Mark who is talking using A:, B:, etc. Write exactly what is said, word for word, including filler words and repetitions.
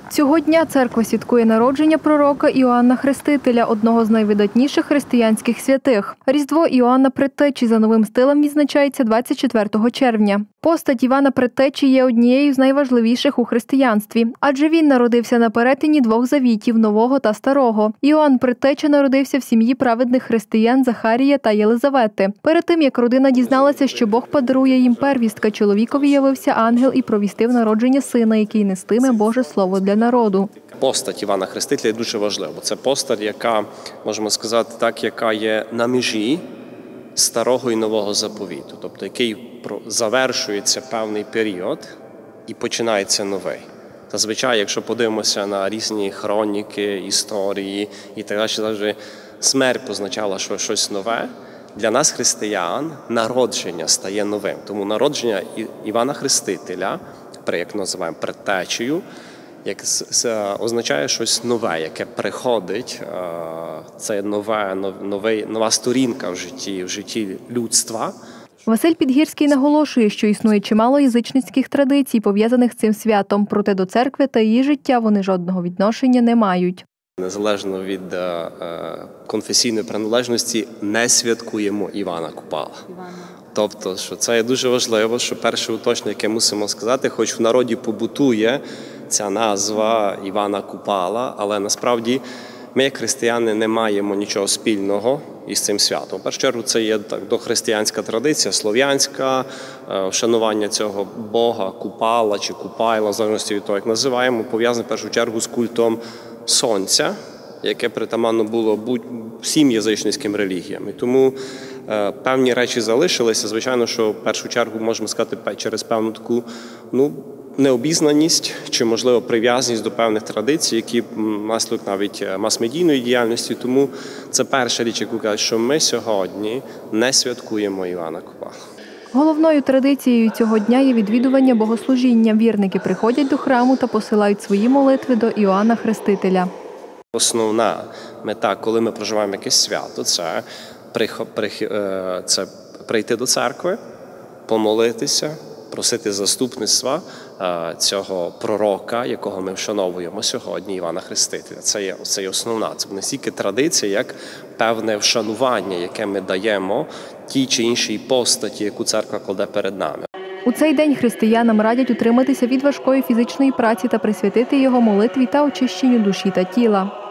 A: Цього дня церква святкує народження пророка Іоанна Хрестителя, одного з найвидатніших християнських святих. Різдво Іоанна Предтечі за новим стилем відзначається двадцять четвертого червня. Постать Івана Предтечі є однією з найважливіших у християнстві, адже він народився на перетині двох завітів – Нового та Старого. Іоанн Предтеча народився в сім'ї праведних християн Захарія та Єлизавети. Перед тим, як родина дізналася, що Бог подарує їм первістка, чоловікові явився ангел і провістив народження сина, який нестиме Боже Слово для народу.
B: Постать Івана Хрестителя дуже важлива. Це постать, яка, можемо сказати так, яка є на межі Старого і Нового заповіту, тобто який завершується певний період і починається новий. Зазвичай, якщо подивимося на різні хроніки, історії і так далі, завжди смерть позначала, що щось нове. Для нас, християн, народження стає новим. Тому народження Івана Хрестителя, як називаємо предтечею, як означає щось нове, яке приходить, це нове, нове, нова сторінка в житті, в житті людства.
A: Василь Підгірський наголошує, що існує чимало язичницьких традицій, пов'язаних з цим святом, проте до церкви та її життя вони жодного відношення не мають.
B: Незалежно від е, конфесійної приналежності, не святкуємо Івана Купала. Тобто, що це є дуже важливо, що перше уточнення, яке мусимо сказати, хоч в народі побутує ця назва Івана Купала, але насправді ми, як християни, не маємо нічого спільного із цим святом. В першу чергу, це є так, дохристиянська традиція, слов'янська, вшанування цього Бога, Купала чи Купайла, в залежності від того, як називаємо, пов'язане в першу чергу з культом сонця, яке притаманно було всім язичницьким релігіям. І тому е, певні речі залишилися. Звичайно, що в першу чергу, можемо сказати, через певну таку ну, необізнаність чи, можливо, прив'язаність до певних традицій, які наслідок навіть мас-медійної діяльності. Тому це перша річ, яку кажуть, що ми сьогодні не святкуємо Івана Купала.
A: Головною традицією цього дня є відвідування богослужіння. Вірники приходять до храму та посилають свої молитви до Іоанна Хрестителя.
B: Основна мета, коли ми проживаємо якесь свято, це, це прийти до церкви, помолитися, просити заступництва цього пророка, якого ми вшановуємо сьогодні, Івана Хрестителя. Це є, це є основна. Це не стільки традиція, як певне вшанування, яке ми даємо тій чи іншій постаті, яку церква кладе перед нами.
A: У цей день християнам радять утриматися від важкої фізичної праці та присвятити його молитві та очищенню душі та тіла.